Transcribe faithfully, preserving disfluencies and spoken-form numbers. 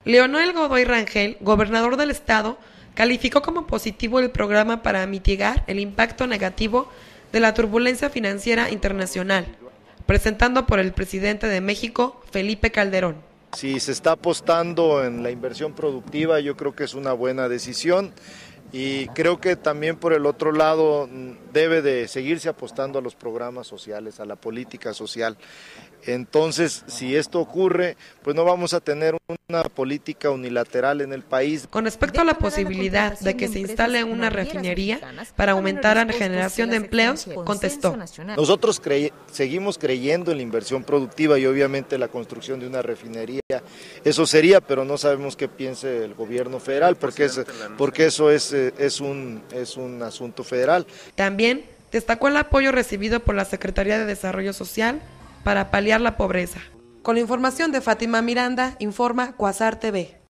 Leonel Godoy Rangel, gobernador del estado, calificó como positivo el programa para mitigar el impacto negativo de la turbulencia financiera internacional, presentando por el presidente de México, Felipe Calderón. Si se está apostando en la inversión productiva, yo creo que es una buena decisión. Y creo que también por el otro lado debe de seguirse apostando a los programas sociales, a la política social. Entonces, si esto ocurre, pues no vamos a tener una política unilateral en el país. Con respecto a la posibilidad de que se instale una refinería para aumentar la generación de empleos, contestó: Nosotros crey- seguimos creyendo en la inversión productiva y obviamente la construcción de una refinería. Eso sería, pero no sabemos qué piense el gobierno federal, porque, es, porque eso es, es, un, es un asunto federal. También destacó el apoyo recibido por la Secretaría de Desarrollo Social para paliar la pobreza. Con la información de Fátima Miranda, informa Cuasar T V.